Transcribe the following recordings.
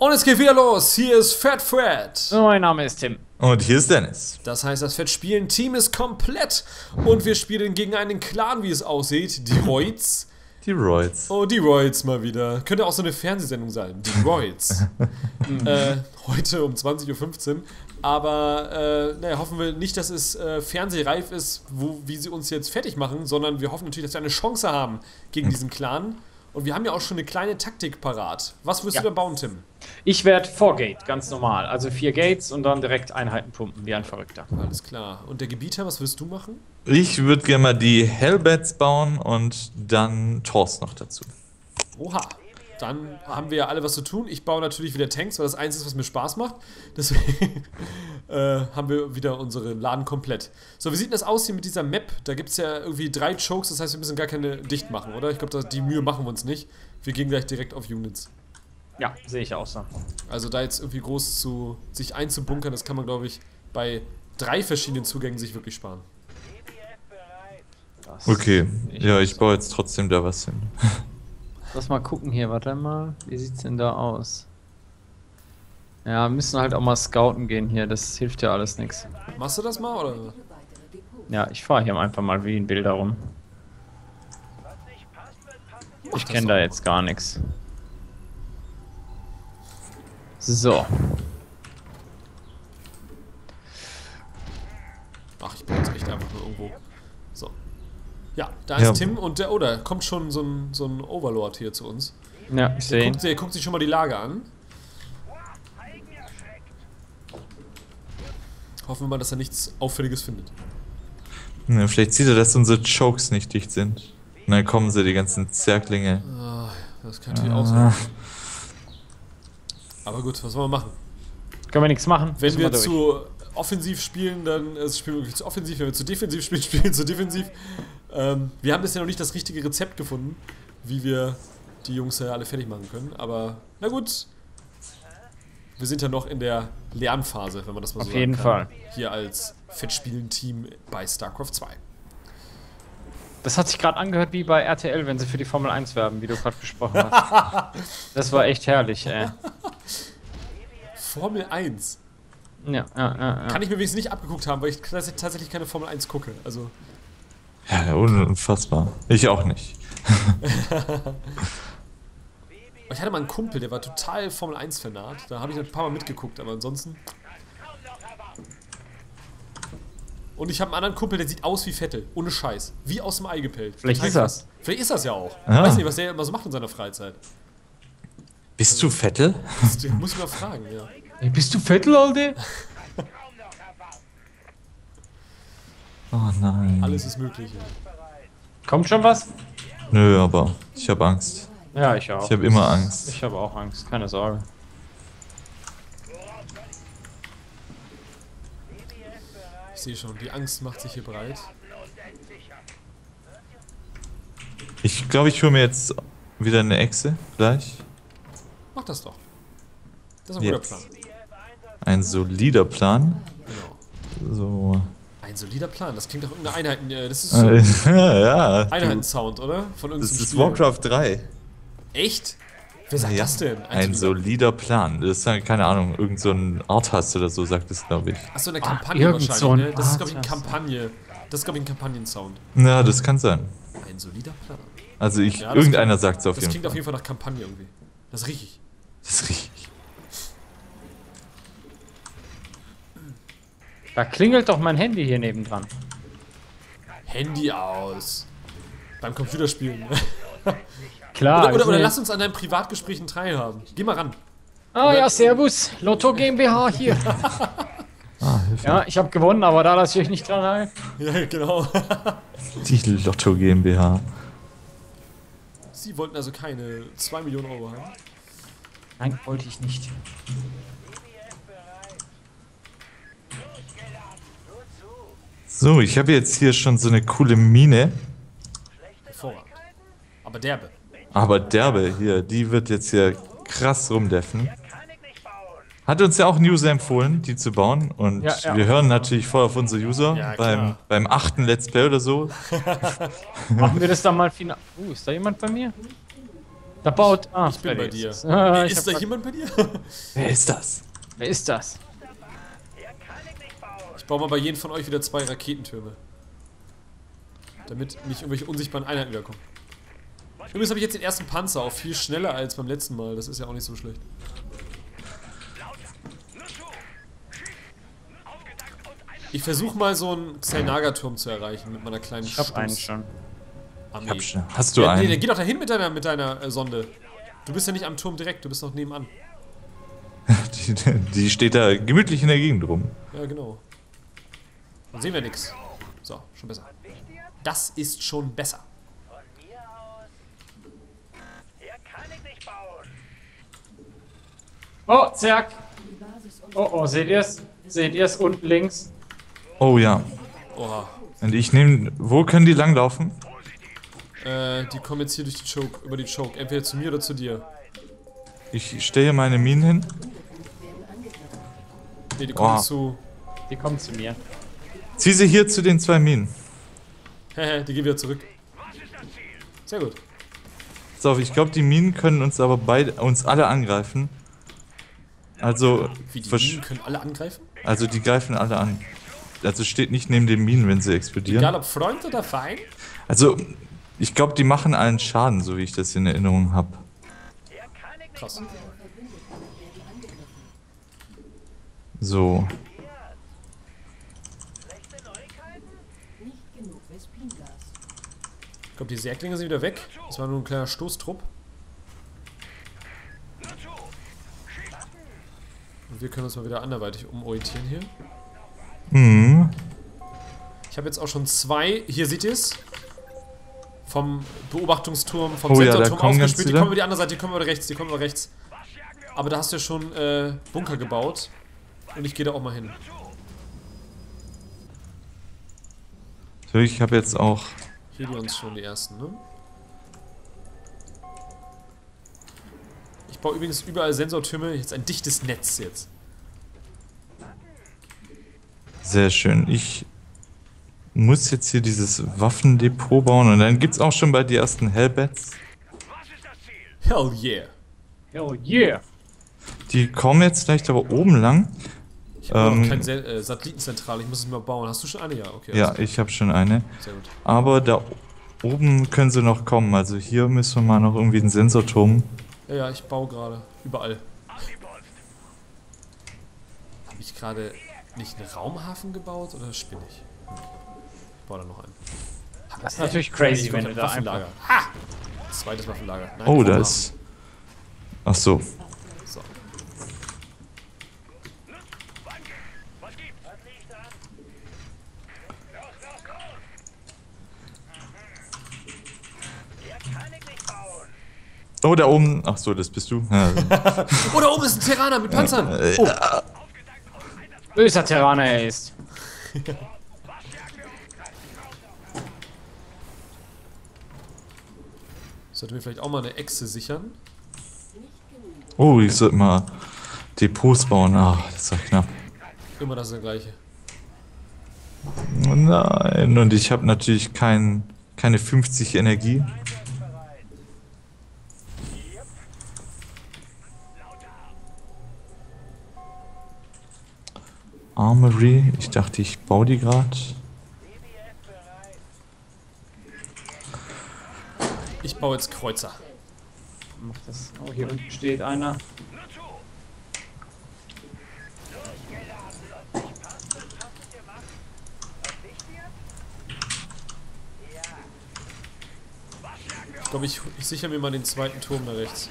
Und es geht wieder los. Hier ist Fat Fred. Mein Name ist Tim. Und hier ist Dennis. Das heißt, das Fett-Spielen-Team ist komplett. Und wir spielen gegen einen Clan, wie es aussieht. Die Roids. Die Roids. Oh, die Roids mal wieder. Könnte auch so eine Fernsehsendung sein. Die Roids. Heute um 20:15 Uhr. Aber naja, hoffen wir nicht, dass es fernsehreif ist, wie sie uns jetzt fertig machen, sondern wir hoffen natürlich, dass wir eine Chance haben gegen diesen Clan. Und wir haben ja auch schon eine kleine Taktik parat. Was wirst du da bauen, Tim? Ich werde 4-Gate, ganz normal. Also 4 Gates und dann direkt Einheiten pumpen, wie ein Verrückter. Alles klar. Und der Gebieter, was wirst du machen? Ich würde gerne mal die Hellbats bauen und dann Tors noch dazu. Oha. Dann haben wir ja alle was zu tun. Ich baue natürlich wieder Tanks, weil das eins ist, was mir Spaß macht. Deswegen haben wir wieder unseren Laden komplett. So, wie sieht denn das aus hier mit dieser Map? Da gibt es ja irgendwie 3 Chokes, das heißt, wir müssen gar keine dicht machen, oder? Ich glaube, die Mühe machen wir uns nicht. Wir gehen gleich direkt auf Units. Ja, sehe ich auch so. Also da jetzt irgendwie groß sich einzubunkern, das kann man, glaube ich, bei 3 verschiedenen Zugängen sich wirklich sparen. Okay, ja, ich baue jetzt trotzdem da was hin. Lass mal gucken hier, warte mal. Wie sieht's denn da aus? Ja, müssen halt auch mal scouten gehen hier, das hilft ja alles nichts. Machst du das mal, oder? Ja, ich fahre hier einfach mal wie ein Bild rum. Ich kenne da jetzt gar nichts. So. Ach, ich bin jetzt echt einfach nur irgendwo. So. Ja, da ist Tim und da kommt schon so ein Overlord hier zu uns. Ja, ich sehe ihn. Der guckt sich schon mal die Lage an. Hoffen wir mal, dass er nichts Auffälliges findet. Ja, vielleicht sieht er, dass unsere Chokes nicht dicht sind. Und dann kommen sie, die ganzen Zerklinge. Das kann natürlich auch sein. Aber gut, was wollen wir machen? Können wir nichts machen? Wenn wir zu offensiv spielen, dann spielen wir zu offensiv. Wenn wir zu defensiv spielen, spielen wir zu defensiv. Wir haben bisher noch nicht das richtige Rezept gefunden, wie wir die Jungs ja alle fertig machen können. Aber na gut, wir sind ja noch in der Lernphase, wenn man das mal so sagen kann. Auf jeden Fall. Hier als Fettspielen-Team bei StarCraft 2. Das hat sich gerade angehört wie bei RTL, wenn sie für die Formel 1 werben, wie du gerade gesprochen hast. Das war echt herrlich, ey. Formel 1? Ja. Kann ich mir wenigstens nicht abgeguckt haben, weil ich tatsächlich keine Formel 1 gucke. Also. Ja, unfassbar. Ich auch nicht. Ich hatte mal einen Kumpel, der war total Formel 1-Fanat. Da habe ich ein paar Mal mitgeguckt, aber ansonsten. Und ich habe einen anderen Kumpel, der sieht aus wie Vettel. Ohne Scheiß. Wie aus dem Ei gepellt. Vielleicht ist das. Vielleicht ist das ja auch. Ah. Ich weiß nicht, was der immer so macht in seiner Freizeit. Bist du Vettel? Das muss ich mal fragen, ja. Hey, bist du Vettel, Alter? Oh nein. Alles ist möglich, ja. Kommt schon was? Nö, aber ich habe Angst. Ja, ich auch. Ich habe immer Angst. Ich habe auch Angst, keine Sorge. Ich sehe schon, die Angst macht sich hier breit. Ich glaube, ich hole mir jetzt wieder eine Echse gleich. Mach das doch. Das ist ein guter Jetzt. Plan. Ein solider Plan. Genau. So. Ein solider Plan, das klingt doch irgendeine Einheiten. Das ist so Ja. Einheiten-Sound, oder? Von irgendeinem Das ist Spiel. Warcraft 3. Echt? Wer sagt Ja, das denn? ein solider Plan. Das ist halt, keine Ahnung, irgend so ein Arthas oder so sagt es, glaube ich. Achso, eine Kampagne irgend wahrscheinlich, so ein ne? Das ist, glaube ich, eine Arthas. Kampagne. Das ist, glaube ich, ein Kampagnen-Sound. Ja, das kann sein. Ein solider Plan. Also Ja, das irgendeiner sagt es auf Das jeden klingt auf Fall. jeden Fall nach Kampagne irgendwie. Das rieche ich. Das riecht. Da klingelt doch mein Handy hier nebendran. Handy aus. Beim Computerspielen. Klar. Oder lass uns an deinen Privatgesprächen teilhaben. Geh mal ran. Ah ja, servus. Lotto GmbH hier. Ja, ich habe gewonnen, aber da lasse ich euch nicht dran ein. Ja, genau. Die Lotto GmbH. Sie wollten also keine 2 Millionen Euro haben. Nein, wollte ich nicht. So, ich habe jetzt hier schon so eine coole Mine. Hervorragend. Aber derbe. Aber derbe hier, die wird jetzt hier krass rumdeffen. Hat uns ja auch ein User empfohlen, die zu bauen. Und Ja. wir hören natürlich voll auf unsere User Ja, klar. beim 8. Let's Play oder so. Machen wir das dann mal final. Ist da jemand bei mir? Da baut. Ich bin bei dir. Ist Ist da jemand bei dir? Wer ist das? Wer ist das? Ich baue mal bei jedem von euch wieder 2 Raketentürme. Damit nicht irgendwelche unsichtbaren Einheiten wiederkommen. Übrigens habe ich jetzt den ersten Panzer, auch viel schneller als beim letzten Mal. Das ist ja auch nicht so schlecht. Ich versuche mal so einen Xelnaga-Turm zu erreichen mit meiner kleinen Ich hab einen schon. Armee. Hast du Nee, einen? geh doch dahin mit deiner Sonde. Du bist ja nicht am Turm direkt, du bist noch nebenan. Die steht da gemütlich in der Gegend rum. Ja, genau. Dann sehen wir nichts. So, schon besser. Das ist schon besser. Oh, zack. Oh, seht ihr's? Seht ihr's unten links? Oh ja. Oha. Und ich nehme. Wo können die langlaufen? Die kommen jetzt hier durch die Choke, über die Choke. Entweder zu mir oder zu dir. Ich stelle meine Minen hin. Nee, die kommen Oh. zu. Die kommen zu mir. Zieh sie hier zu den 2 Minen. Hehe, die gehen wieder zurück. Sehr gut. So, ich glaube, die Minen können uns aber uns alle angreifen. Also, Wie, die Minen können alle angreifen? also die greifen alle an. Also steht nicht neben den Minen, wenn sie explodieren. Egal ob Freund oder Feind? Also, ich glaube, die machen allen Schaden, so wie ich das in Erinnerung habe. Krass. So. Ich glaube, die Säglinge sind wieder weg. Das war nur ein kleiner Stoßtrupp. Und wir können uns mal wieder anderweitig umorientieren hier. Mhm. Ich habe jetzt auch schon 2. Hier seht ihr es. Vom Beobachtungsturm, vom Oh ja, da Sensorturm kommen ganz ausgespielt. Die viele. kommen über die andere Seite, die kommen über rechts, die kommen über rechts. Aber da hast du ja schon Bunker gebaut. Und ich gehe da auch mal hin. So, ich habe jetzt auch. Hier die uns schon die ersten, ne? Ich baue übrigens überall Sensortürme. Jetzt ein dichtes Netz jetzt. Sehr schön. Ich muss jetzt hier dieses Waffendepot bauen und dann gibt's auch schon bald die ersten Hellbats. Hell yeah. Oh yeah. Die kommen jetzt vielleicht aber oben lang. Ich habe noch keine Satellitenzentrale. Ich muss es mal bauen. Hast du schon eine? Ja, okay. Ja, alles klar. ich habe schon eine. Sehr gut. Aber da oben können sie noch kommen. Also hier müssen wir mal noch irgendwie einen Sensorturm. Ja, ja, ich baue gerade. Überall. Habe ich gerade nicht einen Raumhafen gebaut oder spinne ich? Ich baue da noch einen. Das ist natürlich crazy, Ich wenn wollte du da Waffenlager. einfach... Ha! Zweites Waffenlager. Nein, Oh, da Raumhafen. ist. Ach so. So. Oh, da oben. Ach so, das bist du. Ja. Oh, da oben ist ein Terraner mit Panzern. Oh, Böser Terraner er ist. sollte mir vielleicht auch mal eine Echse sichern. Oh, ich sollte mal Depots bauen. Ach, das war knapp. Immer das gleiche. Oh nein, und ich habe natürlich keine 50 Energie. Armory, ich dachte, ich baue die gerade. Ich baue jetzt Kreuzer. Mach das. Oh, hier unten steht einer. Ich glaube, ich sichere mir mal den zweiten Turm da rechts.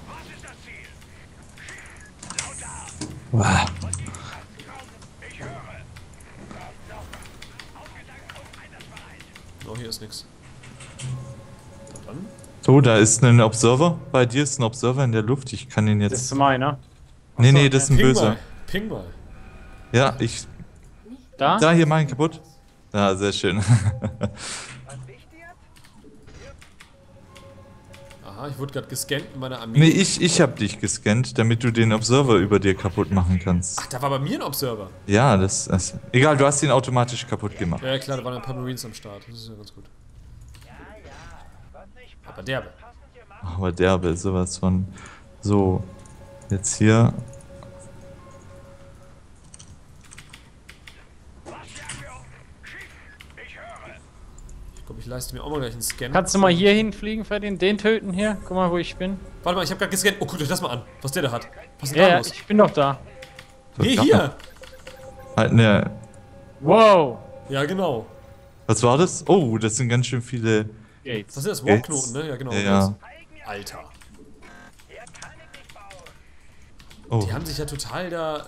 Wow. Oh, hier ist nichts. Dann? So, da ist ein Observer. Bei dir ist ein Observer in der Luft. Ich kann ihn Das jetzt. ist meiner. Nee, nee, das ist ein Ping böser. mal. Ping mal. Ja, ich. Da? Da, hier mein kaputt. Ja, sehr schön. Aha, ich wurde gerade gescannt in meiner Armee. Nee, ich hab dich gescannt, damit du den Observer über dir kaputt machen kannst. Ach, da war bei mir ein Observer. Ja, das. Egal, du hast ihn automatisch kaputt gemacht. Ja, klar, da waren ein paar Marines am Start. Das ist ja ganz gut. Aber derbe. Aber derbe, sowas von. So, jetzt hier. Ich glaube, ich leiste mir auch mal gleich einen Scan. Kannst du mal hier hinfliegen, Freddy? Den töten hier? Guck mal, wo ich bin. Warte mal, ich habe gerade gescannt. Oh, guckt euch das mal an, was der da hat. Was ist denn Ja, da ja, los? ich bin doch da. Nee, hier! Halt ne. Wow. Ja, genau. Was war das? Oh, das sind ganz schön viele. Gates. Das sind das Warpknoten, ne? Ja, genau. Ja. Alter. Oh. Die haben sich ja total da,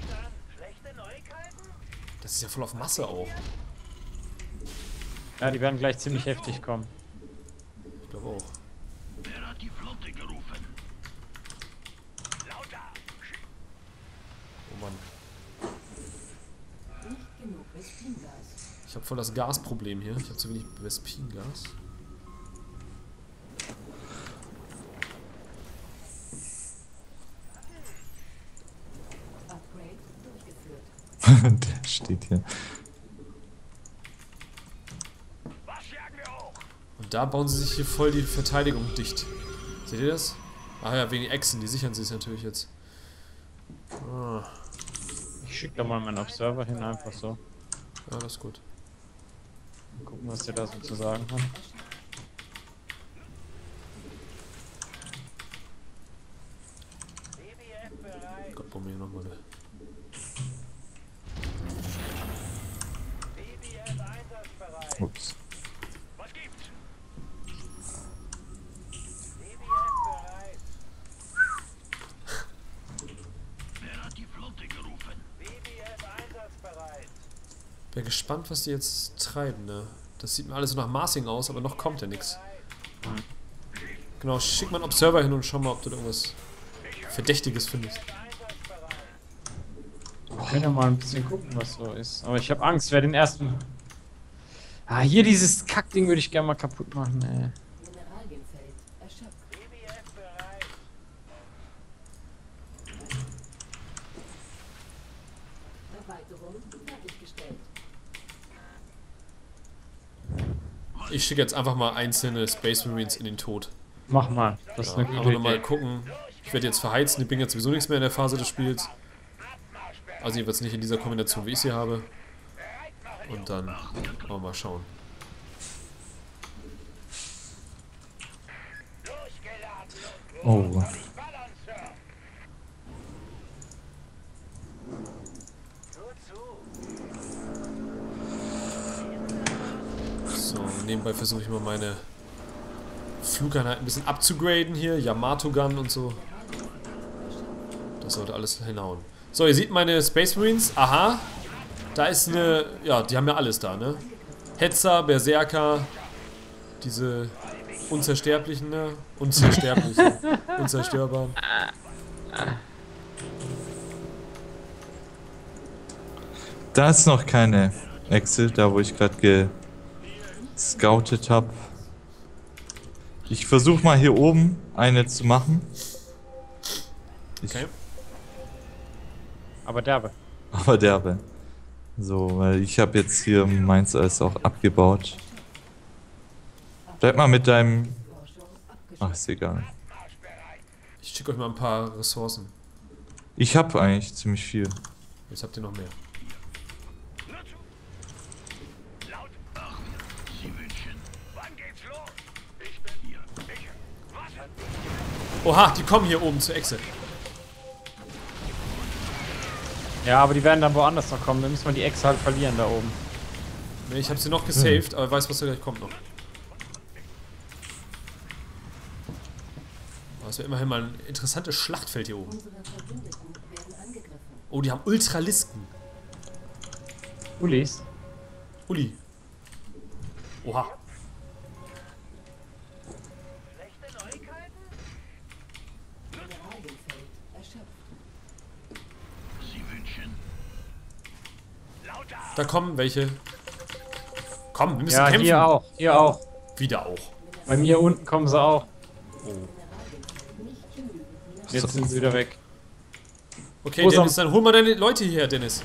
das ist ja voll auf Masse auch. Ja, die werden gleich ziemlich heftig kommen. Ich glaube auch. Oh Mann. Ich habe voll das Gasproblem hier. Ich habe zu wenig Vespin-Gas. Der steht hier. Und da bauen sie sich hier voll die Verteidigung dicht. Seht ihr das? Ah ja, wegen Echsen, die sichern sie es natürlich jetzt. Ah, Ich schicke da mal meinen Observer hin, einfach so. ja, das ist gut. Mal gucken, was der da so zu sagen hat. Gott, bauen wir hier nochmal eine. Ups. Bin gespannt, was die jetzt treiben, ne? Das sieht mir alles so nach Marsing aus, aber noch kommt ja nichts. Genau, schick mal einen Observer hin und schau mal, ob du da irgendwas Verdächtiges findest. Wir können ja mal ein bisschen gucken, was so ist. Aber ich habe Angst, wer den ersten... Ah, hier dieses Kackding würde ich gerne mal kaputt machen, ey. Mineralienfeld erschöpft. Erweiterung fertiggestellt. Ich schicke jetzt einfach mal einzelne Space Marines in den Tod. Mach mal, das ist Ja, eine einfach gute nochmal Idee. gucken. Ich werde jetzt verheizen, die bringen jetzt sowieso nichts mehr in der Phase des Spiels. Also jedenfalls nicht in dieser Kombination, wie ich sie habe. Und dann wollen wir mal schauen. Oh. So, nebenbei versuche ich mal meine Flugeinheit ein bisschen abzugraden hier. Yamato Gun und so. Das sollte alles hinhauen. So, ihr seht meine Space Marines. Aha. Da ist eine... Ja, die haben ja alles da, ne? Hetzer, Berserker. Diese Unzersterblichen, ne? Unzersterblichen. Unzerstörbaren. Da ist noch keine Echse, da wo ich gerade gescoutet habe. Ich versuche mal hier oben eine zu machen. Okay. Aber derbe. Aber derbe. So, weil ich habe jetzt hier meins alles auch abgebaut. Bleib mal mit deinem... Ach, ist egal. Ich schicke euch mal ein paar Ressourcen. Ich habe eigentlich ziemlich viel. Jetzt habt ihr noch mehr. Oha, die kommen hier oben zur Echse. Ja, aber die werden dann woanders noch kommen. Dann müssen wir die Ex halt verlieren da oben. Ne, ich habe sie noch gesaved, aber weiß, was da gleich kommt noch. Aber es wäre immerhin mal ein interessantes Schlachtfeld hier oben. Unsere Verbündeten werden angegriffen. Oh, die haben Ultralisken. Ulis. Uli. Oha. Mineralienfeld erschöpft. Da kommen welche. Komm, wir müssen Ja, kämpfen. hier auch. Hier auch. Wieder auch. Bei mir unten kommen sie auch. Oh. Jetzt sind sie wieder weg. Okay, Wo ist Dennis, dann hol mal deine Leute hierher, Dennis.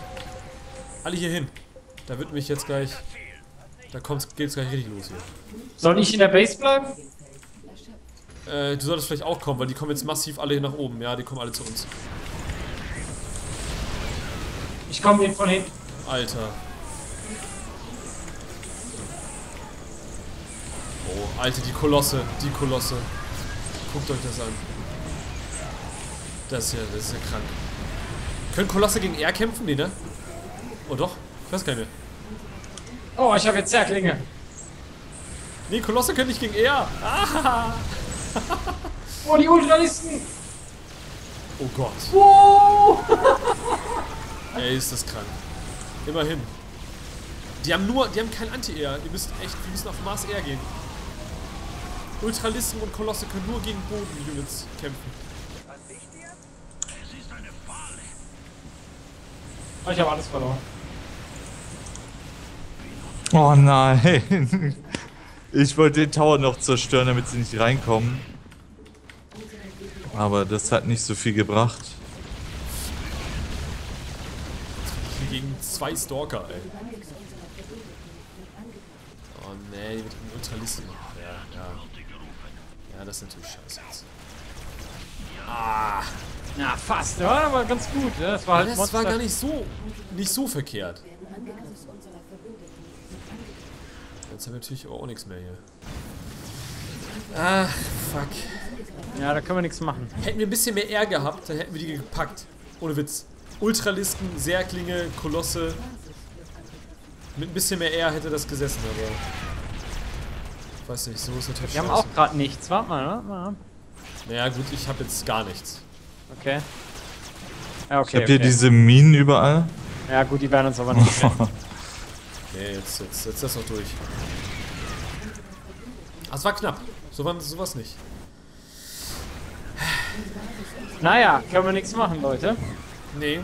Alle hier hin. Da wird mich jetzt gleich... Da geht's gleich richtig los hier. Soll ich in der Base bleiben? Du solltest vielleicht auch kommen, weil die kommen jetzt massiv alle hier nach oben. Ja, die kommen alle zu uns. Ich komme von hinten. Alter. Oh, Alter, die Kolosse. Die Kolosse. Guckt euch das an. Das ist ja krank. Können Kolosse gegen R kämpfen? Nee, ne? Oh doch? Ich weiß gar nicht mehr. Oh, ich habe jetzt Zerklinge. Nee, Kolosse können nicht gegen R. Ah! Oh, die Ultralisten. Oh Gott. Oh. Ey, ist das krank. Immerhin. Die haben kein Anti-R. Wir müssen auf Mars R gehen. Ultralisten und Kolosse können nur gegen Boden-Units kämpfen. Oh, ich habe alles verloren. Oh nein. Ich wollte den Tower noch zerstören, damit sie nicht reinkommen. Aber das hat nicht so viel gebracht. Gegen 2 Stalker, ey. Oh nee, mit den Ultralisten. Ja, das ist natürlich scheiße jetzt. Ah! Ja, fast. Ja, aber ganz gut. Ja, das war halt Das Monster. war gar nicht so verkehrt. Jetzt haben wir natürlich auch nichts mehr hier. Ach, fuck. Ja, da können wir nichts machen. Hätten wir ein bisschen mehr R gehabt, dann hätten wir die gepackt. Ohne Witz. Ultralisten, Serklinge, Kolosse. Mit ein bisschen mehr R hätte das gesessen, aber... Ich weiß nicht, so ist natürlich Wir haben auch gerade nichts. Warte mal. Naja gut, ich habe jetzt gar nichts. Okay. Ja, okay. Ich habe hier diese Minen überall. Ja gut, die werden uns aber nicht retten. Nee, jetzt das noch durch. Ah, es war knapp. Sowas nicht. Naja, können wir nichts machen, Leute. Nee.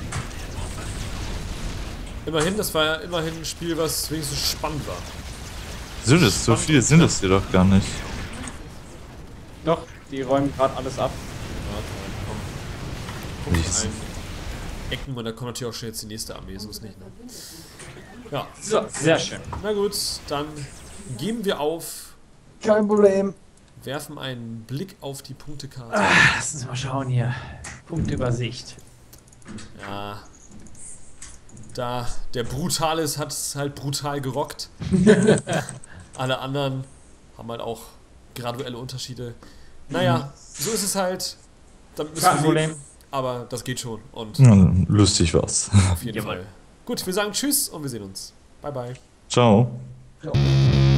Immerhin, das war ja immerhin ein Spiel, was wenigstens spannend war. Sind es so viele? Sind es hier doch gar nicht. Doch, die räumen gerade alles ab. Guck Nichts. ein Ecken und da kommt natürlich auch schon jetzt die nächste Armee, so ist nicht, ne? Ja, So, sehr schön. na gut, dann geben wir auf, Kein Problem. werfen einen Blick auf die Punktekarte. Lass uns mal schauen hier. Punktübersicht. Ja. Da der Brutalis hat es halt brutal gerockt. Alle anderen haben halt auch graduelle Unterschiede. Naja, so ist es halt. Damit müssen Kein wir Problem. leben, aber das geht schon. Und Ja, lustig war's. auf jeden Fall. Gut, wir sagen Tschüss und wir sehen uns. Bye, bye. Ciao. So.